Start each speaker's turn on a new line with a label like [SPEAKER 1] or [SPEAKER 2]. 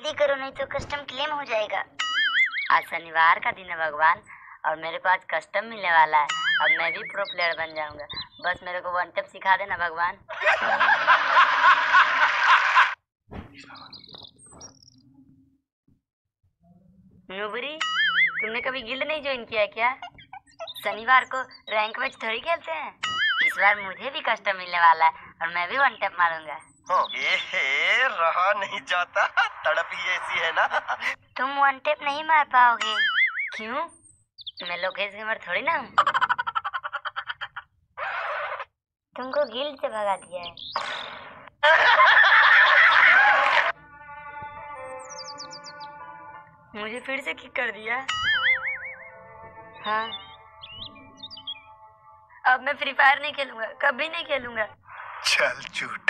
[SPEAKER 1] जल्दी करो नहीं तो कस्टम क्लेम हो जाएगा।
[SPEAKER 2] आज शनिवार का दिन है भगवान, और मेरे को आज कस्टम मिलने वाला है। अब मैं भी प्रो प्लेयर बन जाऊंगा। बस मेरे को वन टेप सिखा देना भगवान। नूबरी, तुमने कभी गिल्ड नहीं ज्वाइन किया क्या? शनिवार को रैंक मैच थोड़ी खेलते हैं। इस बार मुझे भी कस्टम मिलने वाला है और मैं भी वन टैप मारूंगा।
[SPEAKER 3] रहा नहीं जाता, तड़प ही ऐसी है ना।
[SPEAKER 1] तुम वन टैप नहीं मार पाओगे।
[SPEAKER 2] क्यों? मैं लोकेश गेमर थोड़ी ना हूँ।
[SPEAKER 1] तुमको गिल्ड से भगा दिया है।
[SPEAKER 2] मुझे फिर से किक कर दिया। हाँ, अब मैं फ्री फायर नहीं खेलूंगा, कभी नहीं खेलूंगा।
[SPEAKER 3] चल झूठ।